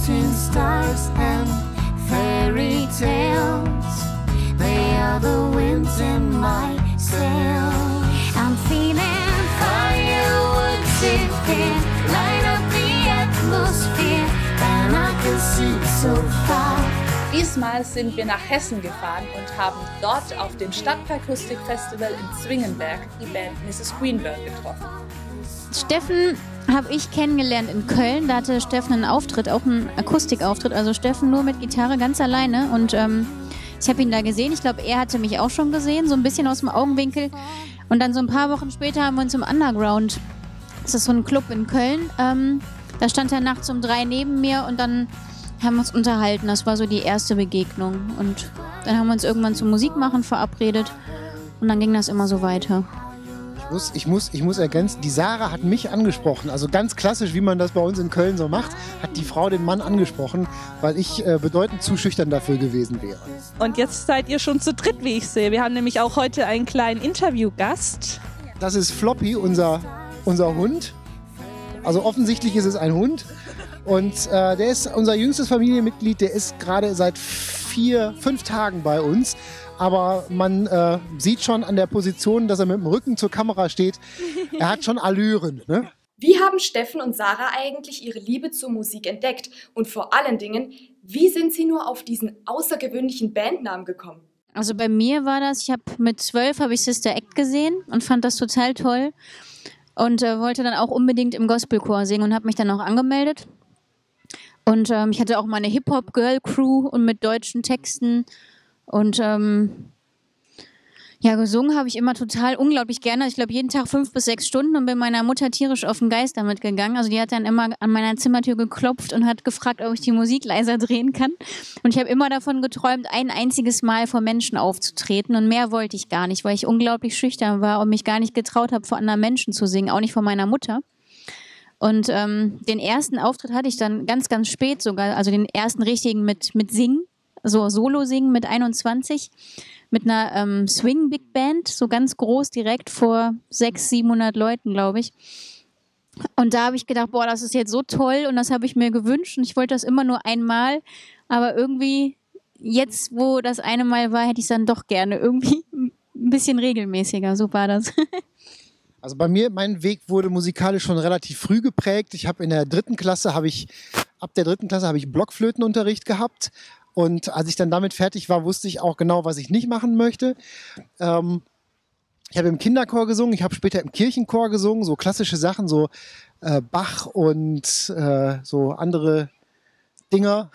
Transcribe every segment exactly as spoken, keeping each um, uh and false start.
between stars and fairy tales. They are the winds in my sail. I'm feeling fireworks in here, light up the atmosphere, and I can see so far. Diesmal sind wir nach Hessen gefahren und haben dort auf dem Stadtakustik-Festival in Zwingenberg die Band Misses Greenbird getroffen. Steffen habe ich kennengelernt in Köln. Da hatte Steffen einen Auftritt, auch einen Akustikauftritt. Also Steffen nur mit Gitarre, ganz alleine. Und ähm, ich habe ihn da gesehen. Ich glaube, er hatte mich auch schon gesehen, so ein bisschen aus dem Augenwinkel. Und dann so ein paar Wochen später haben wir uns im Underground, das ist so ein Club in Köln, ähm, da stand er nachts um drei neben mir und dann haben wir uns unterhalten. Das war so die erste Begegnung. Und dann haben wir uns irgendwann zum Musikmachen verabredet und dann ging das immer so weiter. Ich muss, ich muss, ich muss ergänzen, die Sarah hat mich angesprochen. Also ganz klassisch, wie man das bei uns in Köln so macht, hat die Frau den Mann angesprochen, weil ich äh, bedeutend zu schüchtern dafür gewesen wäre. Und jetzt seid ihr schon zu dritt, wie ich sehe. Wir haben nämlich auch heute einen kleinen Interviewgast. Das ist Floppy, unser, unser Hund. Also offensichtlich ist es ein Hund. Und äh, der ist unser jüngstes Familienmitglied, der ist gerade seit vier, fünf Tagen bei uns. Aber man äh, sieht schon an der Position, dass er mit dem Rücken zur Kamera steht, er hat schon Allüren. Ne? Wie haben Steffen und Sarah eigentlich ihre Liebe zur Musik entdeckt? Und vor allen Dingen, wie sind sie nur auf diesen außergewöhnlichen Bandnamen gekommen? Also bei mir war das, ich habe mit zwölf habe ich Sister Act gesehen und fand das total toll. Und äh, wollte dann auch unbedingt im Gospelchor singen und habe mich dann auch angemeldet. Und ähm, ich hatte auch mal eine Hip-Hop-Girl-Crew und mit deutschen Texten. Und ähm, ja, gesungen habe ich immer total unglaublich gerne. Ich glaube, jeden Tag fünf bis sechs Stunden und bin meiner Mutter tierisch auf den Geist damit gegangen. Also die hat dann immer an meiner Zimmertür geklopft und hat gefragt, ob ich die Musik leiser drehen kann. Und ich habe immer davon geträumt, ein einziges Mal vor Menschen aufzutreten. Und mehr wollte ich gar nicht, weil ich unglaublich schüchtern war und mich gar nicht getraut habe, vor anderen Menschen zu singen, auch nicht vor meiner Mutter. Und ähm, den ersten Auftritt hatte ich dann ganz, ganz spät sogar, also den ersten richtigen mit, mit Singen, so Solo-Singen mit einundzwanzig, mit einer ähm, Swing-Big-Band, so ganz groß, direkt vor sechshundert, siebenhundert Leuten, glaube ich. Und da habe ich gedacht, boah, das ist jetzt so toll und das habe ich mir gewünscht und ich wollte das immer nur einmal, aber irgendwie jetzt, wo das eine Mal war, hätte ich es dann doch gerne irgendwie ein bisschen regelmäßiger, so war das. Also bei mir, mein Weg wurde musikalisch schon relativ früh geprägt. Ich habe in der dritten Klasse, habe ich, ab der dritten Klasse habe ich Blockflötenunterricht gehabt. Und als ich dann damit fertig war, wusste ich auch genau, was ich nicht machen möchte. Ähm, ich habe im Kinderchor gesungen, ich habe später im Kirchenchor gesungen, so klassische Sachen, so äh, Bach und äh, so andere Dinger.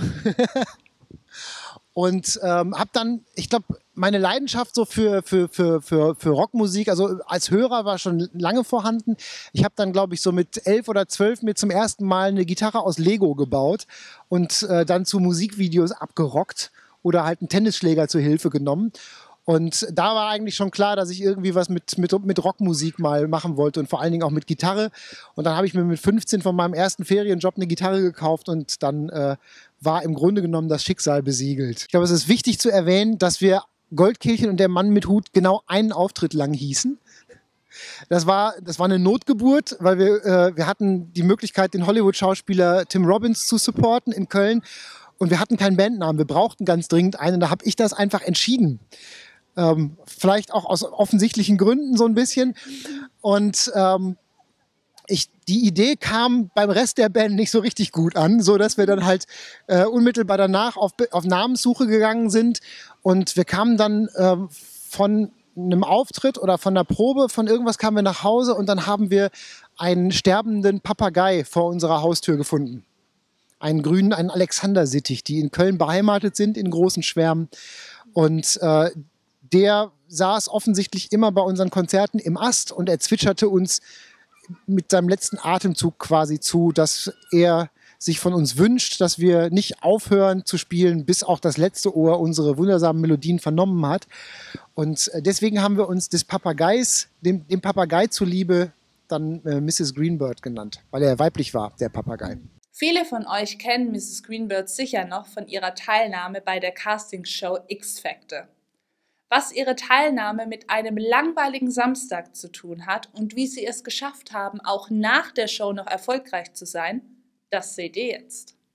Und ähm, habe dann, ich glaube, meine Leidenschaft so für, für, für, für, für Rockmusik, also als Hörer war schon lange vorhanden. Ich habe dann, glaube ich, so mit elf oder zwölf mir zum ersten Mal eine Gitarre aus Lego gebaut und äh, dann zu Musikvideos abgerockt oder halt einen Tennisschläger zur Hilfe genommen. Und da war eigentlich schon klar, dass ich irgendwie was mit, mit, mit Rockmusik mal machen wollte und vor allen Dingen auch mit Gitarre. Und dann habe ich mir mit fünfzehn von meinem ersten Ferienjob eine Gitarre gekauft und dann äh, war im Grunde genommen das Schicksal besiegelt. Ich glaube, es ist wichtig zu erwähnen, dass wir Goldkehlchen und der Mann mit Hut genau einen Auftritt lang hießen. Das war, das war eine Notgeburt, weil wir, äh, wir hatten die Möglichkeit, den Hollywood-Schauspieler Tim Robbins zu supporten in Köln und wir hatten keinen Bandnamen. Wir brauchten ganz dringend einen. Da habe ich das einfach entschieden. Ähm, vielleicht auch aus offensichtlichen Gründen so ein bisschen. Und ähm, ich, die Idee kam beim Rest der Band nicht so richtig gut an, so dass wir dann halt äh, unmittelbar danach auf, auf Namenssuche gegangen sind und wir kamen dann äh, von einem Auftritt oder von einer Probe, von irgendwas kamen wir nach Hause und dann haben wir einen sterbenden Papagei vor unserer Haustür gefunden. Einen grünen, einen Alexandersittich, die in Köln beheimatet sind in großen Schwärmen und äh, der saß offensichtlich immer bei unseren Konzerten im Ast und er zwitscherte uns mit seinem letzten Atemzug quasi zu, dass er sich von uns wünscht, dass wir nicht aufhören zu spielen, bis auch das letzte Ohr unsere wundersamen Melodien vernommen hat. Und deswegen haben wir uns des Papageis, dem, dem Papagei zuliebe, dann äh, Misses Greenbird genannt, weil er weiblich war, der Papagei. Viele von euch kennen Misses Greenbird sicher noch von ihrer Teilnahme bei der Castingshow X-Factor. Was ihre Teilnahme mit einem langweiligen Samstag zu tun hat und wie sie es geschafft haben, auch nach der Show noch erfolgreich zu sein, das seht ihr jetzt.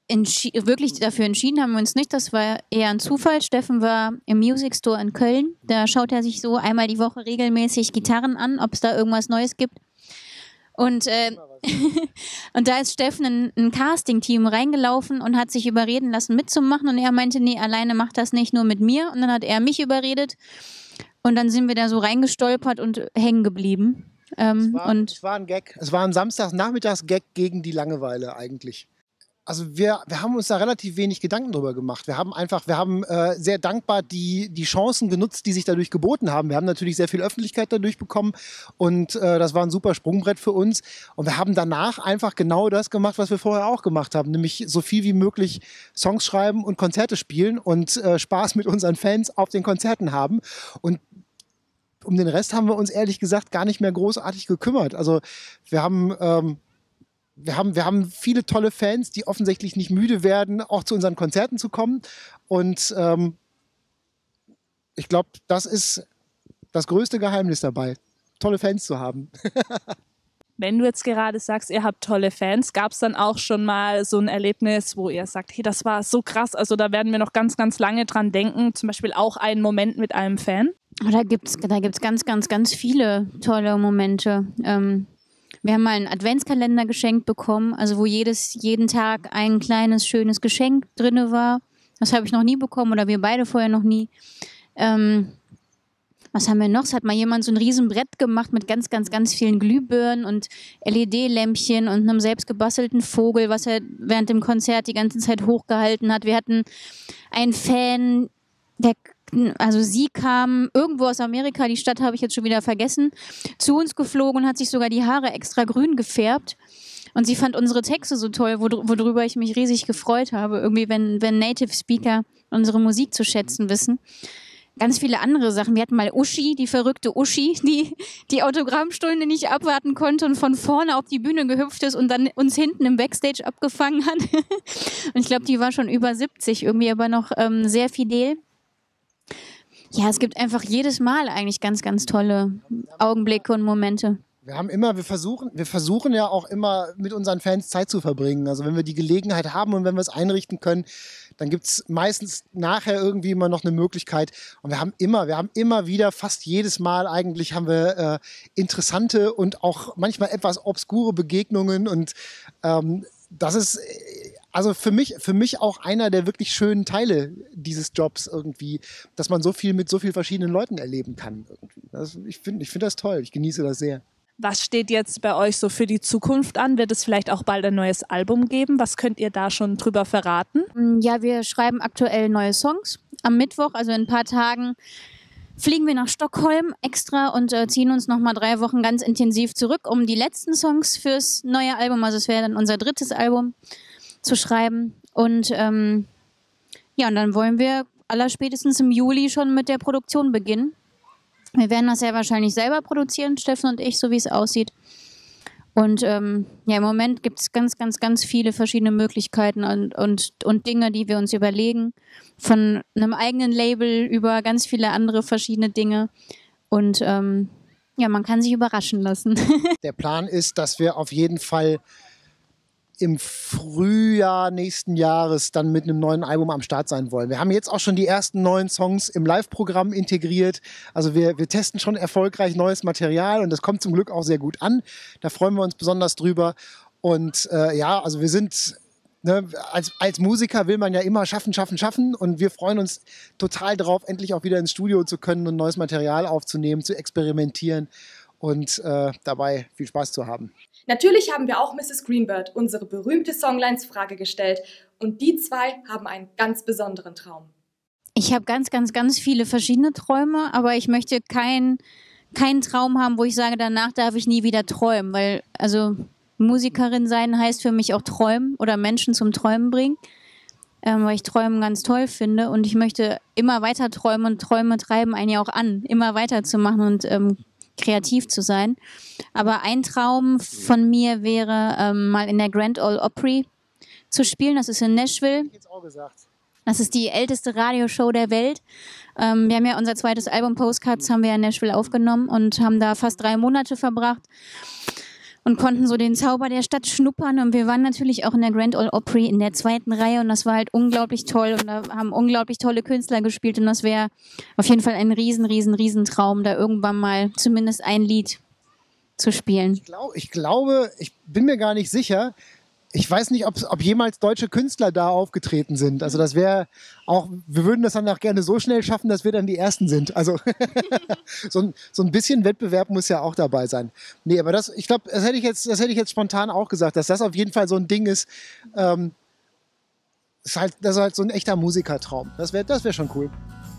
wirklich dafür entschieden haben wir uns nicht. Das war eher ein Zufall. Steffen war im Music Store in Köln. Da schaut er sich so einmal die Woche regelmäßig Gitarren an, ob es da irgendwas Neues gibt. Und, äh, und da ist Steffen in ein Casting-Team reingelaufen und hat sich überreden lassen, mitzumachen. Und er meinte, nee, alleine macht das nicht, nur mit mir. Und dann hat er mich überredet. Und dann sind wir da so reingestolpert und hängen geblieben. Ähm, es, war, und es war ein Gag. Es war ein Samstagnachmittags-Gag gegen die Langeweile eigentlich. Also wir, wir haben uns da relativ wenig Gedanken drüber gemacht. Wir haben einfach, wir haben äh, sehr dankbar die, die Chancen genutzt, die sich dadurch geboten haben. Wir haben natürlich sehr viel Öffentlichkeit dadurch bekommen und äh, das war ein super Sprungbrett für uns. Und wir haben danach einfach genau das gemacht, was wir vorher auch gemacht haben, nämlich so viel wie möglich Songs schreiben und Konzerte spielen und äh, Spaß mit unseren Fans auf den Konzerten haben. Und um den Rest haben wir uns ehrlich gesagt gar nicht mehr großartig gekümmert. Also wir haben... Ähm, Wir haben, wir haben viele tolle Fans, die offensichtlich nicht müde werden, auch zu unseren Konzerten zu kommen. Und ähm, ich glaube, das ist das größte Geheimnis dabei, tolle Fans zu haben. Wenn du jetzt gerade sagst, ihr habt tolle Fans, gab es dann auch schon mal so ein Erlebnis, wo ihr sagt, hey, das war so krass, also da werden wir noch ganz, ganz lange dran denken, zum Beispiel auch einen Moment mit einem Fan? Da gibt es da gibt's ganz, ganz, ganz viele tolle Momente. Ähm Wir haben mal einen Adventskalender geschenkt bekommen, also wo jedes, jeden Tag ein kleines, schönes Geschenk drin war. Das habe ich noch nie bekommen oder wir beide vorher noch nie. Ähm, was haben wir noch? Es hat mal jemand so ein Riesenbrett gemacht mit ganz, ganz, ganz vielen Glühbirnen und L E D-Lämpchen und einem selbst gebastelten Vogel, was er während dem Konzert die ganze Zeit hochgehalten hat. Wir hatten einen Fan, der Also sie kam irgendwo aus Amerika, die Stadt habe ich jetzt schon wieder vergessen, zu uns geflogen und hat sich sogar die Haare extra grün gefärbt. Und sie fand unsere Texte so toll, worüber ich mich riesig gefreut habe, irgendwie, wenn, wenn Native Speaker unsere Musik zu schätzen wissen. Ganz viele andere Sachen. Wir hatten mal Uschi, die verrückte Uschi, die die Autogrammstunde nicht abwarten konnte und von vorne auf die Bühne gehüpft ist und dann uns hinten im Backstage abgefangen hat. Und ich glaube, die war schon über siebzig, irgendwie aber noch ähm, sehr fidel. Ja, es gibt einfach jedes Mal eigentlich ganz, ganz tolle Augenblicke und Momente. Wir haben immer, wir versuchen, wir versuchen ja auch immer mit unseren Fans Zeit zu verbringen. Also wenn wir die Gelegenheit haben und wenn wir es einrichten können, dann gibt es meistens nachher irgendwie immer noch eine Möglichkeit. Und wir haben immer, wir haben immer wieder, fast jedes Mal eigentlich haben wir äh, interessante und auch manchmal etwas obskure Begegnungen. Und ähm, das ist also für mich, für mich auch einer der wirklich schönen Teile dieses Jobs irgendwie, dass man so viel mit so vielen verschiedenen Leuten erleben kann. Irgendwie. Das, ich finde ich find das toll, ich genieße das sehr. Was steht jetzt bei euch so für die Zukunft an? Wird es vielleicht auch bald ein neues Album geben? Was könnt ihr da schon drüber verraten? Ja, wir schreiben aktuell neue Songs. Am Mittwoch, also in ein paar Tagen, fliegen wir nach Stockholm extra und äh, ziehen uns nochmal drei Wochen ganz intensiv zurück, um die letzten Songs fürs neue Album, also es wäre dann unser drittes Album, zu schreiben. Und ähm, ja, und dann wollen wir allerspätestens im Juli schon mit der Produktion beginnen. Wir werden das ja wahrscheinlich selber produzieren, Steffen und ich, so wie es aussieht. Und ähm, ja, im Moment gibt es ganz, ganz, ganz viele verschiedene Möglichkeiten und, und, und Dinge, die wir uns überlegen. Von einem eigenen Label über ganz viele andere verschiedene Dinge. Und ähm, ja, man kann sich überraschen lassen. Der Plan ist, dass wir auf jeden Fall im Frühjahr nächsten Jahres dann mit einem neuen Album am Start sein wollen. Wir haben jetzt auch schon die ersten neuen Songs im Live-Programm integriert. Also wir, wir testen schon erfolgreich neues Material und das kommt zum Glück auch sehr gut an. Da freuen wir uns besonders drüber. Und äh, ja, also wir sind, ne, als, als Musiker will man ja immer schaffen, schaffen, schaffen und wir freuen uns total drauf, endlich auch wieder ins Studio zu können und neues Material aufzunehmen, zu experimentieren und äh, dabei viel Spaß zu haben. Natürlich haben wir auch Misses Greenbird unsere berühmte Songlines-Frage gestellt und die zwei haben einen ganz besonderen Traum. Ich habe ganz, ganz, ganz viele verschiedene Träume, aber ich möchte keinen keinen Traum haben, wo ich sage, danach darf ich nie wieder träumen, weil also Musikerin sein heißt für mich auch träumen oder Menschen zum Träumen bringen, ähm, weil ich Träumen ganz toll finde und ich möchte immer weiter träumen und Träume treiben einen ja auch an, immer weiterzumachen und ähm, kreativ zu sein. Aber ein Traum von mir wäre, ähm, mal in der Grand Ole Opry zu spielen. Das ist in Nashville. Das ist die älteste Radioshow der Welt. Ähm, wir haben ja unser zweites Album Postcards haben wir in Nashville aufgenommen und haben da fast drei Monate verbracht. und konnten so den Zauber der Stadt schnuppern. Und wir waren natürlich auch in der Grand Ole Opry in der zweiten Reihe und das war halt unglaublich toll und da haben unglaublich tolle Künstler gespielt und das wäre auf jeden Fall ein riesen, riesen, riesen Traum, da irgendwann mal zumindest ein Lied zu spielen. Ich, glaub, ich glaube, ich bin mir gar nicht sicher, ich weiß nicht, ob, ob jemals deutsche Künstler da aufgetreten sind. Also das wäre auch, wir würden das dann auch gerne so schnell schaffen, dass wir dann die Ersten sind. Also so, ein, so ein bisschen Wettbewerb muss ja auch dabei sein. Nee, aber das, ich glaube, das hätte ich jetzt, das hätte ich jetzt spontan auch gesagt, dass das auf jeden Fall so ein Ding ist. Ähm, ist halt, das ist halt so ein echter Musikertraum. Das wäre, das wäre schon cool.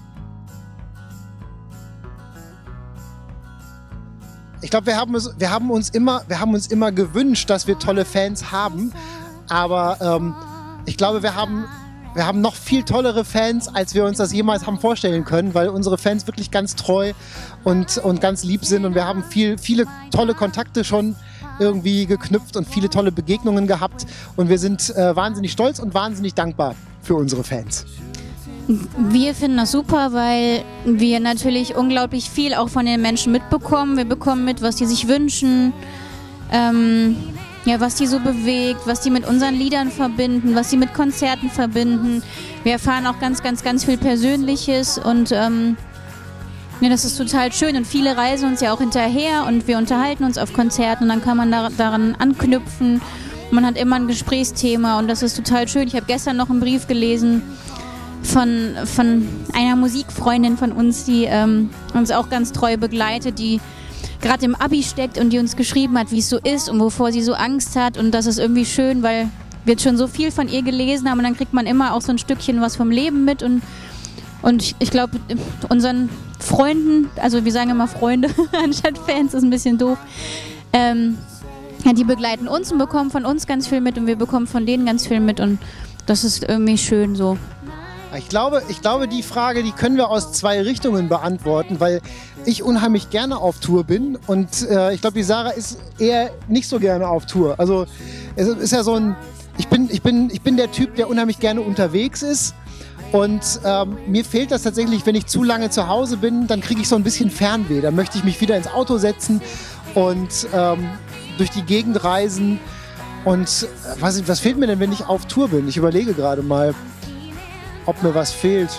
Ich glaube, wir haben, uns, wir, haben uns immer, wir haben uns immer gewünscht, dass wir tolle Fans haben. Aber ähm, ich glaube, wir haben, wir haben noch viel tollere Fans, als wir uns das jemals haben vorstellen können, weil unsere Fans wirklich ganz treu und, und ganz lieb sind. Und wir haben viel, viele tolle Kontakte schon irgendwie geknüpft und viele tolle Begegnungen gehabt. Und wir sind äh, wahnsinnig stolz und wahnsinnig dankbar für unsere Fans. Wir finden das super, weil wir natürlich unglaublich viel auch von den Menschen mitbekommen. Wir bekommen mit, was die sich wünschen, ähm, ja, was die so bewegt, was die mit unseren Liedern verbinden, was die mit Konzerten verbinden. Wir erfahren auch ganz, ganz, ganz viel Persönliches und ähm, ja, das ist total schön. Und viele reisen uns ja auch hinterher und wir unterhalten uns auf Konzerten und dann kann man da, daran anknüpfen. Man hat immer ein Gesprächsthema und das ist total schön. Ich habe gestern noch einen Brief gelesen von, von einer Musikfreundin von uns, die ähm, uns auch ganz treu begleitet, die gerade im Abi steckt und die uns geschrieben hat, wie es so ist und wovor sie so Angst hat. Und das ist irgendwie schön, weil wir jetzt schon so viel von ihr gelesen haben und dann kriegt man immer auch so ein Stückchen was vom Leben mit. Und, und ich, ich glaube, unseren Freunden, also wir sagen immer Freunde anstatt Fans, ist ein bisschen doof, ähm, ja, die begleiten uns und bekommen von uns ganz viel mit und wir bekommen von denen ganz viel mit und das ist irgendwie schön so. Ich glaube, ich glaube, die Frage, die können wir aus zwei Richtungen beantworten, weil ich unheimlich gerne auf Tour bin und äh, ich glaube, die Sarah ist eher nicht so gerne auf Tour. Also es ist ja so ein, ich bin, ich bin, ich bin der Typ, der unheimlich gerne unterwegs ist und ähm, mir fehlt das tatsächlich, wenn ich zu lange zu Hause bin, dann kriege ich so ein bisschen Fernweh. Dann möchte ich mich wieder ins Auto setzen und ähm, durch die Gegend reisen und äh, was, was fehlt mir denn, wenn ich auf Tour bin? Ich überlege gerade mal, ob mir was fehlt.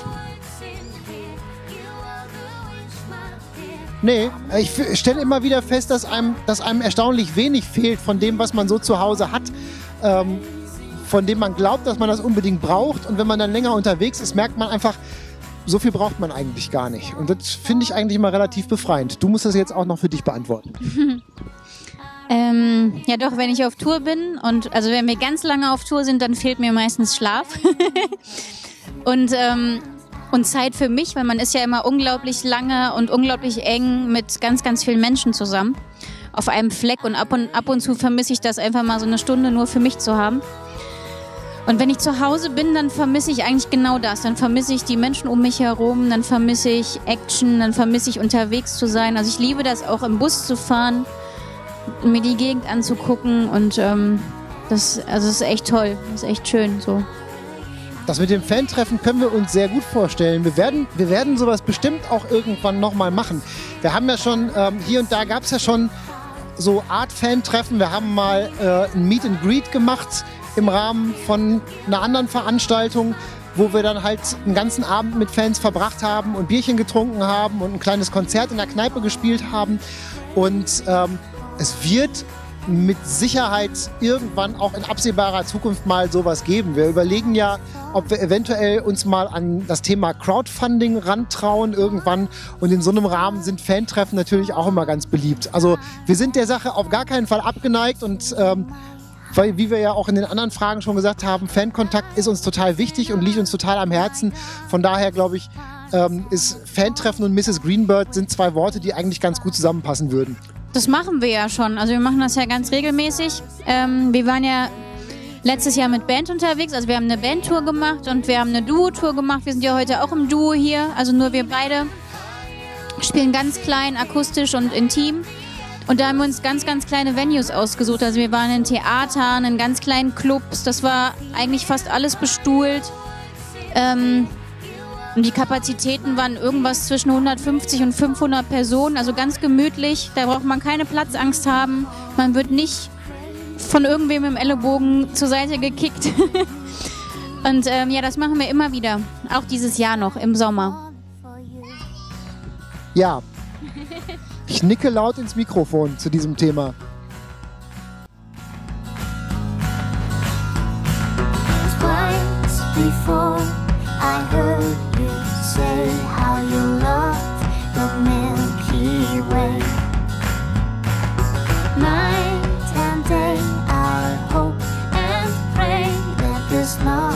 Nee, ich stelle immer wieder fest, dass einem, dass einem erstaunlich wenig fehlt von dem, was man so zu Hause hat, ähm, von dem man glaubt, dass man das unbedingt braucht. Und wenn man dann länger unterwegs ist, merkt man einfach, so viel braucht man eigentlich gar nicht. Und das finde ich eigentlich immer relativ befreiend. Du musst das jetzt auch noch für dich beantworten. Ähm, ja doch, wenn ich auf Tour bin und also wenn wir ganz lange auf Tour sind, dann fehlt mir meistens Schlaf. Und, ähm, und Zeit für mich, weil man ist ja immer unglaublich lange und unglaublich eng mit ganz, ganz vielen Menschen zusammen auf einem Fleck und ab und, ab und zu vermisse ich das einfach mal so eine Stunde nur für mich zu haben. Und wenn ich zu Hause bin, dann vermisse ich eigentlich genau das. Dann vermisse ich die Menschen um mich herum, dann vermisse ich Action, dann vermisse ich unterwegs zu sein. Also ich liebe das auch im Bus zu fahren, mir die Gegend anzugucken und ähm, das, also das ist echt toll, das ist echt schön so. Das mit dem Fan-Treffen können wir uns sehr gut vorstellen. Wir werden, wir werden sowas bestimmt auch irgendwann nochmal machen. Wir haben ja schon, ähm, hier und da gab es ja schon so Art Fan-Treffen. Wir haben mal äh, ein Meet and Greet gemacht im Rahmen von einer anderen Veranstaltung, wo wir dann halt einen ganzen Abend mit Fans verbracht haben und Bierchen getrunken haben und ein kleines Konzert in der Kneipe gespielt haben. Und ähm, es wird mit Sicherheit irgendwann auch in absehbarer Zukunft mal sowas geben. Wir überlegen ja, ob wir eventuell uns mal an das Thema Crowdfunding rantrauen irgendwann. Und in so einem Rahmen sind Fantreffen natürlich auch immer ganz beliebt. Also wir sind der Sache auf gar keinen Fall abgeneigt und ähm, weil, wie wir ja auch in den anderen Fragen schon gesagt haben, Fankontakt ist uns total wichtig und liegt uns total am Herzen. Von daher glaube ich, ähm, ist Fantreffen und Misses Greenbird sind zwei Worte, die eigentlich ganz gut zusammenpassen würden. Das machen wir ja schon. Also wir machen das ja ganz regelmäßig. Ähm, wir waren ja letztes Jahr mit Band unterwegs. Also wir haben eine Bandtour gemacht und wir haben eine Duo-Tour gemacht. Wir sind ja heute auch im Duo hier. Also nur wir beide spielen ganz klein, akustisch und intim. Und da haben wir uns ganz, ganz kleine Venues ausgesucht. Also wir waren in Theatern, in ganz kleinen Clubs. Das war eigentlich fast alles bestuhlt. Ähm, Und die Kapazitäten waren irgendwas zwischen hundertfünfzig und fünfhundert Personen, also ganz gemütlich. Da braucht man keine Platzangst haben. Man wird nicht von irgendwem im Ellenbogen zur Seite gekickt. Und ähm, ja, das machen wir immer wieder. Auch dieses Jahr noch, im Sommer. Ja. Ich nicke laut ins Mikrofon zu diesem Thema. Twice before I heard you say how you love the Milky Way. Night and day I hope and pray that this love